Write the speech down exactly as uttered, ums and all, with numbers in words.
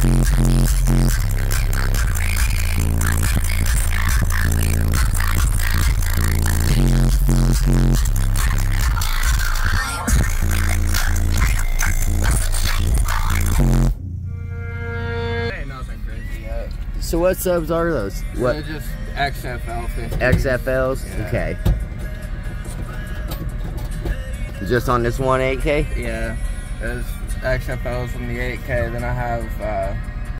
So what subs are those? What? They're just X F L fifty. X F Ls? Yeah. Okay. Just on this one eight K? Yeah. There's X F Ls on the eight K. Then I have uh,